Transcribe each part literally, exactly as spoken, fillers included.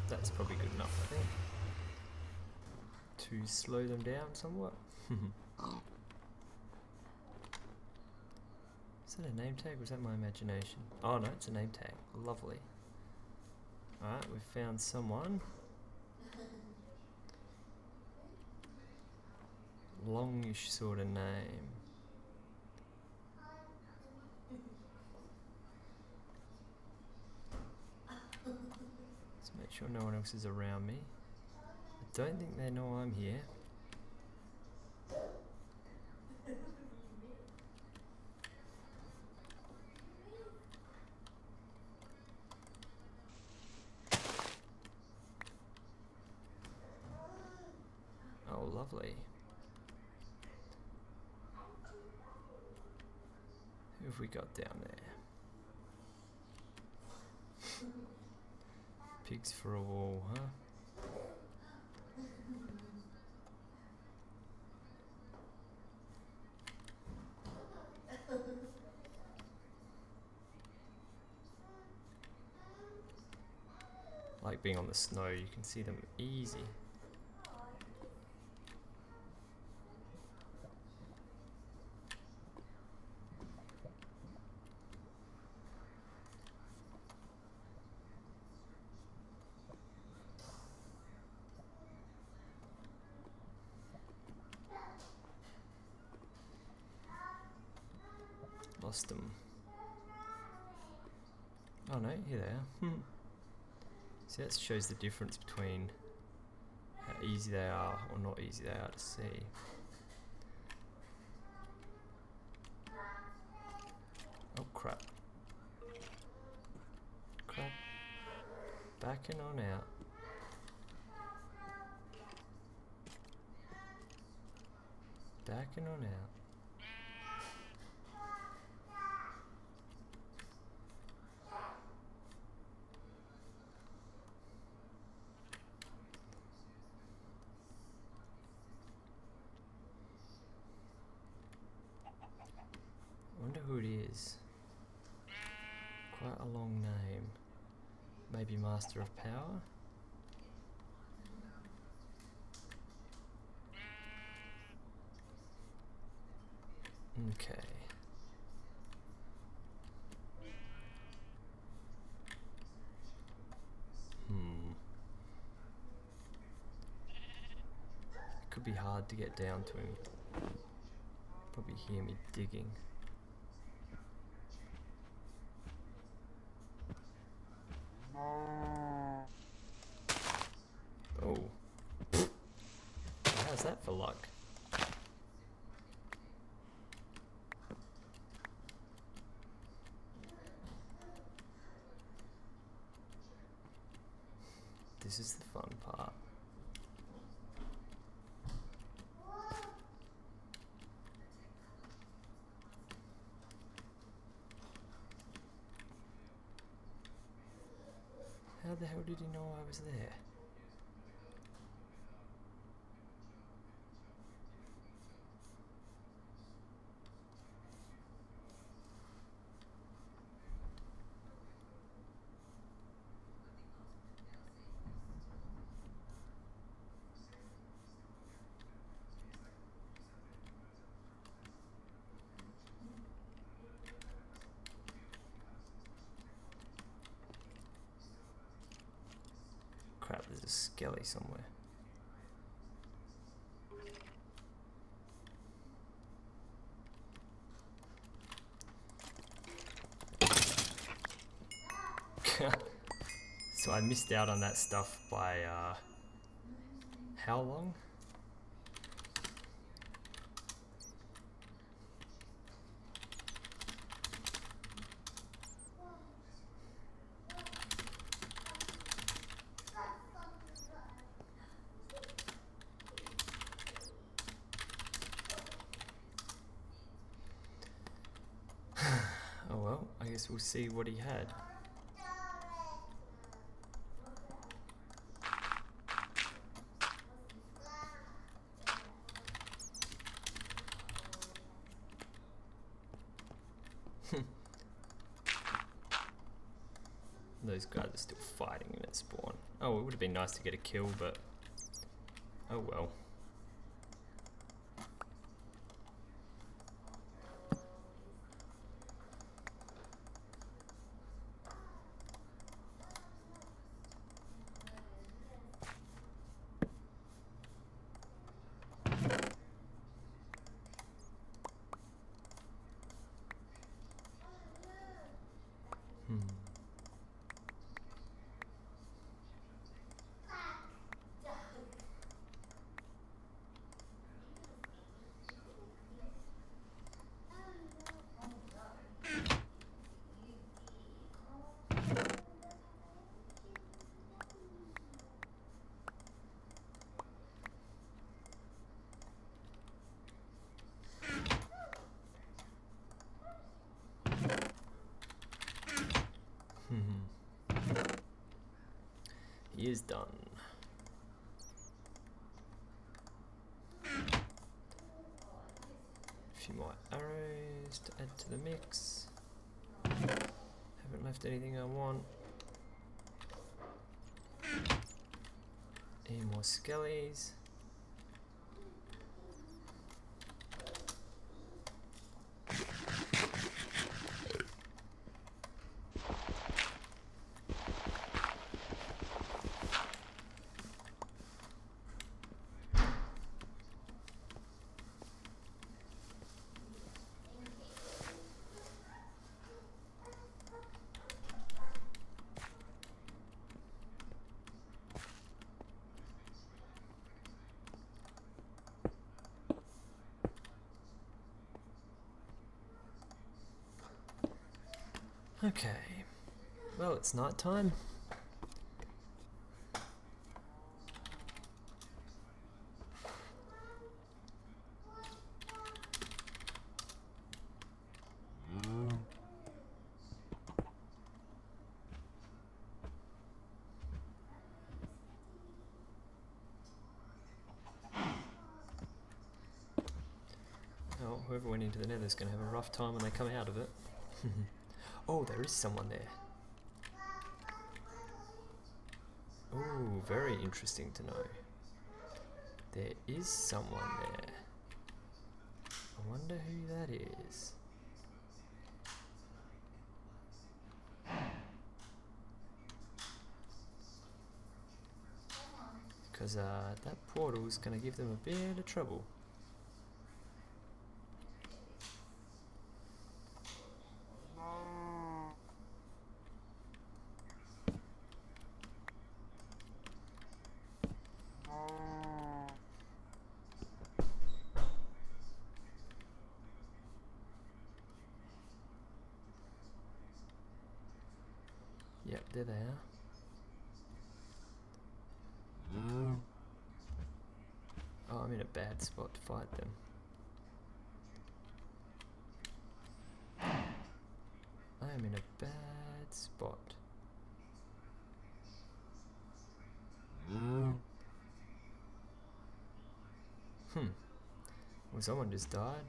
That's probably good enough, I think, to slow them down somewhat. Is that a name tag or is that my imagination? Oh no, it's a name tag. Lovely. Alright, we've found someone. Longish sort of name. Let's make sure no one else is around me. I don't think they know I'm here. Oh, lovely. Who have we got down there? Pigs for a wall, huh? Like being on the snow, you can see them easy. Lost them. Oh no, here they are. See, that shows the difference between how easy they are or not easy they are to see. Oh crap. Crap. Backing on out. Backing on out. I wonder who it is. Quite a long name. Maybe Master of Power? Okay. Hmm. It could be hard to get down to him. Probably hear me digging. Oh. How's that for luck? This is the fun part. How the hell did he know I was there? Crap, there's a skelly somewhere. So I missed out on that stuff by uh, how long? Oh well, I guess we'll see what he had. Those guys are still fighting in its spawn. Oh, it would have been nice to get a kill, but oh well. Hmm. He is done. A few more arrows to add to the mix. Haven't left anything I want. Any more skellies? Okay, well, it's night time. Oh, whoever went into the nether is going to have a rough time when they come out of it. Oh, there is someone there. Oh, very interesting to know. There is someone there. I wonder who that is. Because uh, that portal is going to give them a bit of trouble. Yep, there they are. Oh, I'm in a bad spot to fight them. I am in a bad spot. Hmm. Well, someone just died.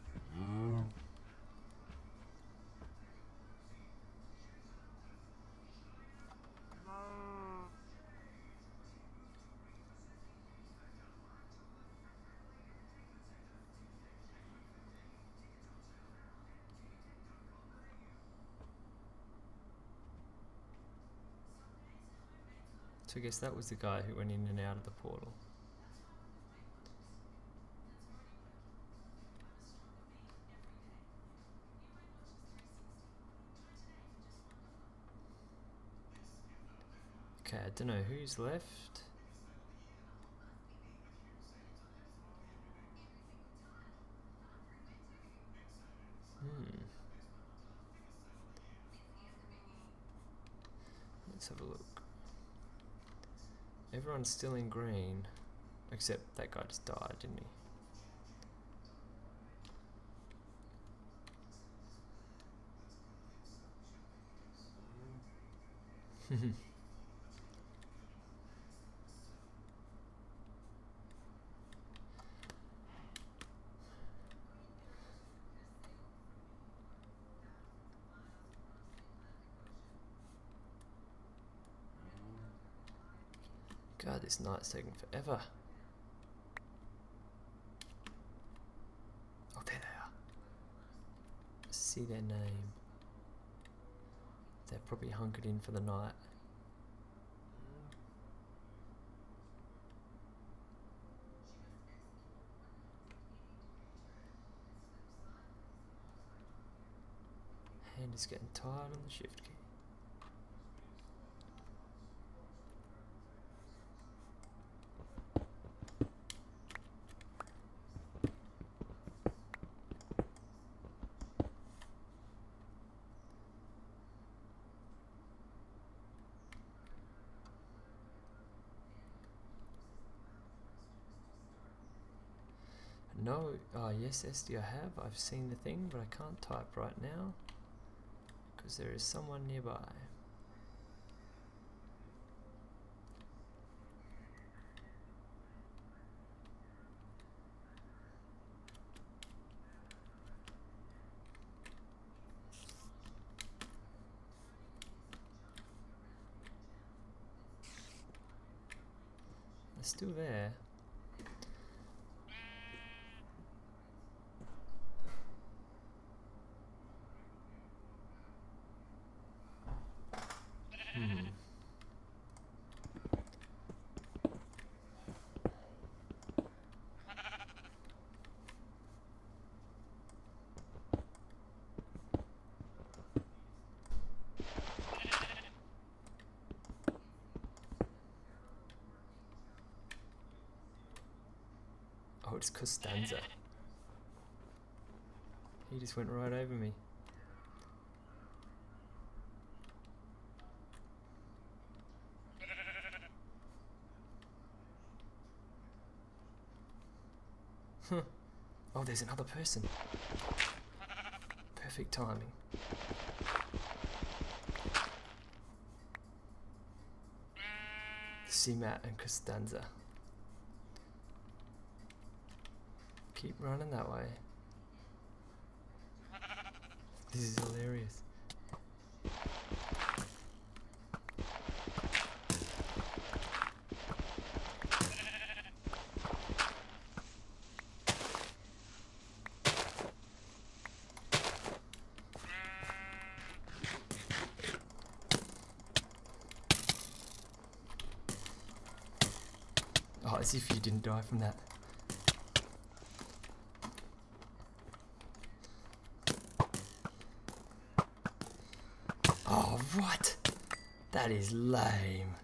So I guess that was the guy who went in and out of the portal. Okay, I don't know who's left. Hmm. Let's have a look. Everyone's still in green, except that guy just died, didn't he? God, this night's taking forever. Oh, there they are. See their name. They're probably hunkered in for the night. Hand is getting tired on the shift key. No, oh yes, Esty, I have. I've seen the thing, but I can't type right now because there is someone nearby. They're still there. Hmm. Oh, it's Costanza. He just went right over me. Huh. Oh, there's another person. Perfect timing. C-Mat and Costanza. Keep running that way. This is hilarious. Oh, as if you didn't die from that. Oh, what? That is lame.